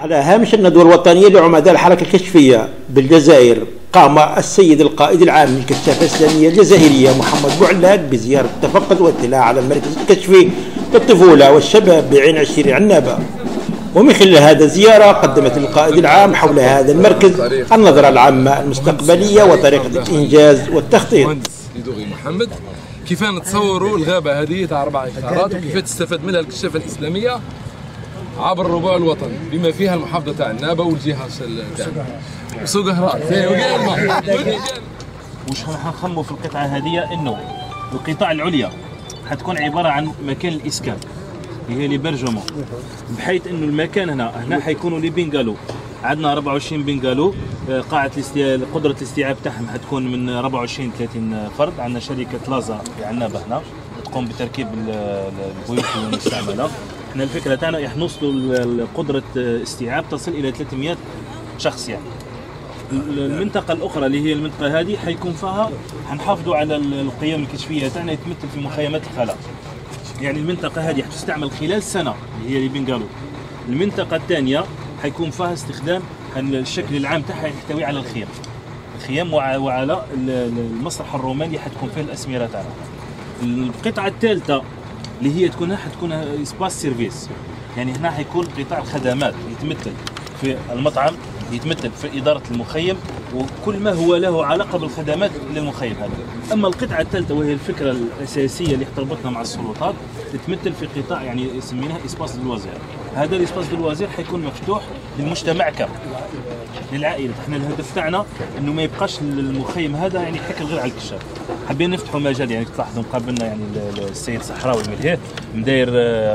على هامش الندوة الوطنية لعمداء الحركة الكشفية بالجزائر، قام السيد القائد العام للكشافة الإسلامية الجزائرية محمد بوعلاق بزيارة تفقد واطلاع على المركز الكشفي للطفولة والشباب بعين عشيري عنابة. ومن خلال هذا الزيارة قدمت القائد العام حول هذا المركز النظرة العامة المستقبلية وطريقة الإنجاز والتخطيط. مهندس يدوغي محمد، كيف نتصوروا الغابة هذه تاع 4 هكتارات وكيف تستفاد منها الكشافة الإسلامية عبر الربوع الوطني بما فيها المحافظة تاع عنابة والجهة تاعنا وسوق هرات. واش راح نخموا في القطعة هذه؟ انه القطاع العليا حتكون عبارة عن مكان الإسكان اللي هي لي بيرجومون، بحيث انه المكان هنا حيكونوا لي بنغالو. عندنا 24 بنغالو، قاعة قدرة الاستيعاب تاعهم حتكون من 24 30 فرد. عندنا شركة لازا في عنابة هنا تقوم بتركيب البيوت المستعملة. احنا الفكرة تاعنا راح نوصلوا لقدرة استيعاب تصل إلى 300 شخص. يعني المنطقة الأخرى اللي هي المنطقة هذه حيكون فيها حنحافظوا على القيم الكشفية تاعنا يتمثل في مخيمات الخلاء. يعني المنطقة هذه حتستعمل خلال سنة اللي هي اللي بنقالوا. المنطقة الثانية حيكون فيها استخدام الشكل العام تاعها يحتوي على الخيام وعلى المسرح الروماني حتكون فيه الأسمرة تاعنا. القطعة الثالثة اللي هي حتكون اسباس سيرفيس، يعني هنا حيكون قطاع الخدمات يتمثل في المطعم، يتمثل في إدارة المخيم وكل ما هو له علاقة بالخدمات للمخيم هذا. أما القطعة الثالثة وهي الفكرة الأساسية اللي احتربتنا مع السلطات تتمثل في قطاع يعني سميناه اسباس دلوازير. هذا الاسباس دلوازير حيكون مفتوح للمجتمع كامل، للعائلة. احنا الهدف تاعنا انه ما يبقاش المخيم هذا يعني حكر غير على الكشاف. حابين نفتحوا مجال، يعني تلاحظوا مقابلنا يعني السيد صحراوي ملهيه مداير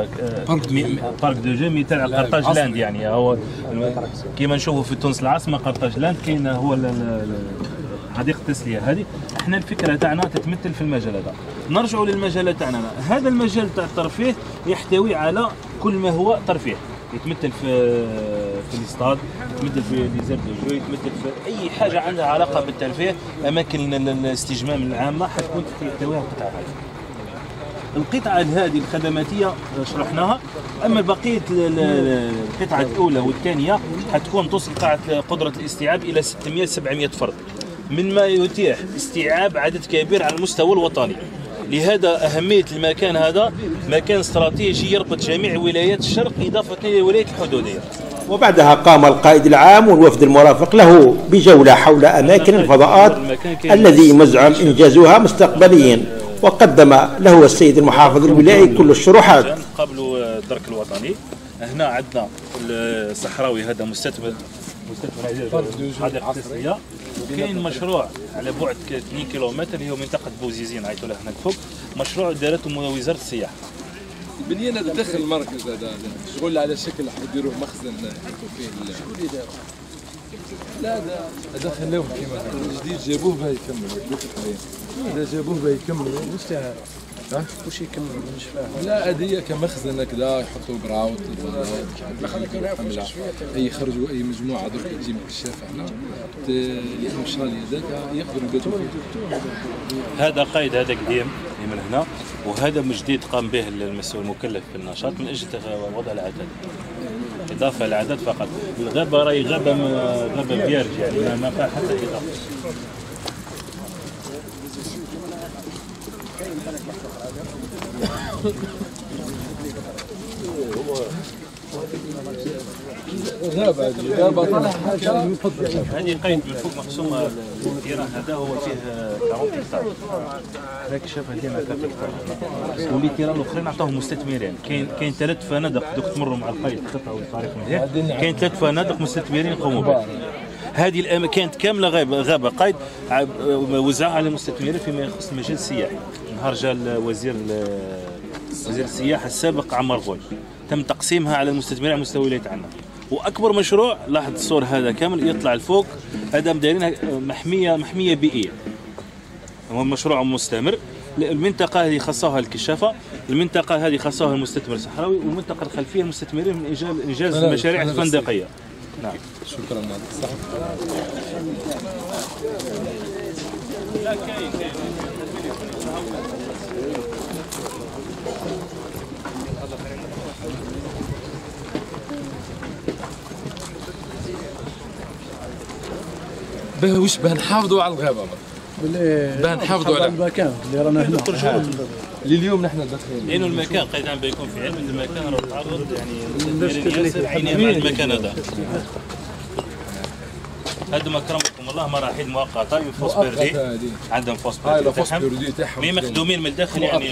بارك دو جيمي تاع قرطاج لاند. يعني هو كيما نشوفوا في تونس العاصمه قرطاج لاند كاين هو حديقه التسليه هذه. احنا الفكره تاعنا تتمثل في المجال هذا. نرجعوا للمجال تاعنا. هذا المجال تاع الترفيه يحتوي على كل ما هو ترفيه، يتمثل في الاستاد، يتمثل في ليزير دو جو، يتمثل في اي حاجه عندها علاقه بالترفيه. اماكن الاستجمام العامه حتكون تحتويها القطعه هذه. القطعه هذه الخدماتيه شرحناها. اما بقيه القطعه الاولى والثانيه حتكون توصل قدره الاستيعاب الى 600 700 فرد، مما يتيح استيعاب عدد كبير على المستوى الوطني. لهذا أهمية المكان هذا، مكان استراتيجي يربط جميع ولايات الشرق إضافة إلى الولايات الحدودية. وبعدها قام القائد العام والوفد المرافق له بجولة حول أماكن الفضاءات الذي مزعم إنجازها مستقبليا، وقدم له السيد المحافظ الولائي كل الشروحات. قبل الدرك الوطني هنا عندنا الصحراوي، هذا مستثمر حديقة التسلية. وكاين مشروع على بعد 2 كيلومتر اللي هو منطقة بوزيزين عيطوا له هنا الفوق، مشروع دارته وزارة السياحة. بنينا داخل المركز هذا شغل على شكل حيديروه مخزن يحطوا فيه. شو اللي داروا؟ لا هذا خلوه كيما جديد جابوه باه يكمل. هذا جابوه باه يكمل. واش تاع واش يكمل؟ مش فاهم. لا هذه كمخزن هكذا يحطوا براوت يخرجوا اي مجموعه درك تجي من الكشاف هنا ياخذوا الشالي هذاك يقدروا يباتوا فيه. هذا قايد هذا قديم من هنا، وهذا من جديد قام به المسؤول المكلف بالنشاط من اجل وضع العدد، اضافه العدد فقط. الغابه راهي غابه فيرج، يعني ما فيها حتى اضافه. غابة طلع حاجة هذه قيد من فوق مقسومة. التيران هذا هو فيه 40 هكتار، هذاك شاف هذه 3 هكتار، واللي تيران الاخرين عطاهم مستثمرين. كاين 3 فنادق دوك تمروا مع القيد الخطه والطريق مليح. كاين 3 فنادق مستثمرين يقوموا بها. هذه الاماكن كانت كامله غابه قيد وزعها على المستثمرين فيما يخص المجال السياحي. نهار جا وزير السياحه السابق عمر غول تم تقسيمها على المستثمرين على مستوى ولايه عنابه. واكبر مشروع لاحظ الصور هذا كامل يطلع الفوق، هذا مدايرينها محميه بيئيه، هو مشروع مستمر. المنطقه هذه خصوها الكشافه، المنطقه هذه خصوها المستثمر الصحراوي، والمنطقه الخلفيه المستثمرين من انجاز المشاريع الفندقيه. نعم شكرا. لا كاين به وش به نحافظوا على الغابه به نحافظوا على المكان اللي رانا هنا اليوم نحن داخلين لانه المكان قيد عم بيكون في علم المكان راه تعرض يعني ياسر عينيه مع المكان هذا. هذا ما كرمكم الله مراحل مؤقته يفوس بردي عندهم فوس بردي تاعهم مي مخدومين من الداخل يعني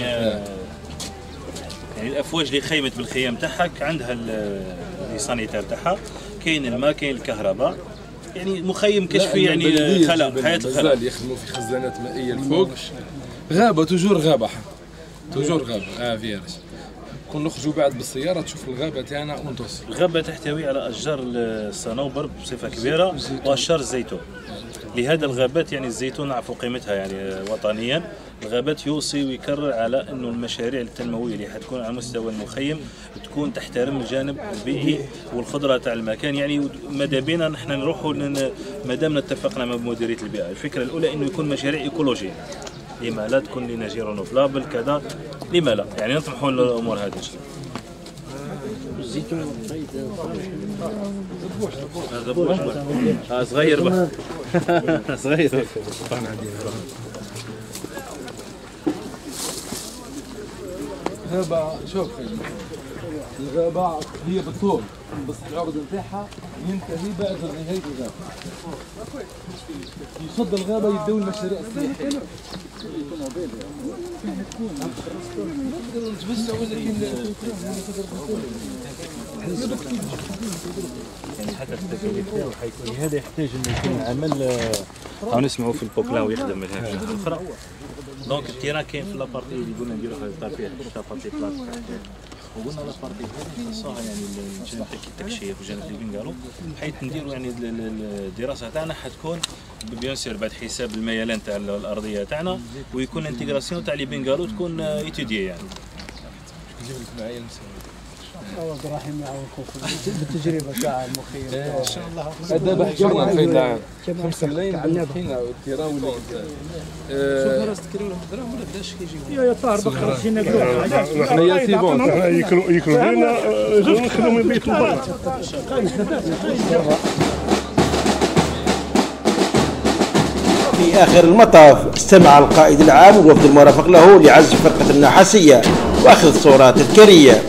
يعني الافواج اللي خيمت بالخيام تاعها عندها لي سانيتير تاعها، كاين الماء كاين الكهرباء، يعني مخيم كشفي يعني خلا حياه الخلا يخدموا في خزانات مائيه الفوق. غابه توجور غابه توجور غابه فيها كون نخرجوا بعد بالسياره تشوف الغابه تاعنا ونتصل. الغابه تحتوي على اشجار الصنوبر بصفه كبيره واشجار الزيتون. لهذا الغابات يعني الزيتون نعرفوا قيمتها يعني وطنيا. الغابات يوصي ويكرر على انه المشاريع التنمويه اللي حتكون على مستوى المخيم تكون تحترم الجانب البيئي والخضره تاع المكان. يعني ماذا بينا نحن نروحوا ما دامنا اتفقنا مع مديريه البيئه. الفكره الاولى انه يكون مشاريع ايكولوجيه، لما لا تكون لنا جيرونوفلابل كذا، لما لا يعني نطمحوا للامور هذه. الزيتون صغير بقى صغير. غابة شوف الغابة هي بالطول بس العرض نتاعها ينتهي بعد نهاية الغابة. يصد الغابة يبداو المشاريع السياحية. يعني حتى التكاليف تاعو حيكون هذا يحتاج انه يكون عمل او نسمعوا في البوكلاو يخدم من هذه الاخرى. دونك التيران كاين في لابارتي اللي قلنا نديروا هذا فيها لابارتي بلاك وقلنا لابارتي هذه خصها يعني الجانب تاع التكشيف وجانب البنغالو، حيث نديروا يعني الدراسه تاعنا حتكون بيان سير بعد حساب الميلان تاع الارضيه تاعنا، ويكون الانتغراسيون تاع لي بنغالو تكون ايتوديي يعني. نجيب لك معايا عوض رحيم يعاونكم بالتجربه تاع المخيم ان شاء الله. دابا حجرنا فين 5 ملايين بالمخيم والتيران ولا شوف راس تكريو لهم الدراهم ولا بداش كيجيو يا طاهر بقى جينا نقولوا حنايا سي بون يكلوا لنا نخدموا من بيت البلد. في آخر المطاف استمع القائد العام والوفد المرافق له لعزف فرقة النحاسية وأخذ صورات تذكارية.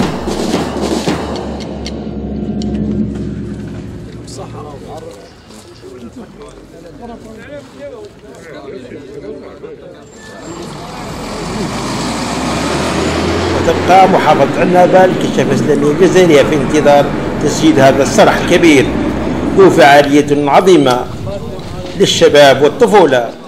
وتبقى محافظة عنابة الكشافة الإسلامية الجزائرية في انتظار تسجيل هذا الصرح الكبير ذو فعالية عظيمة للشباب والطفولة.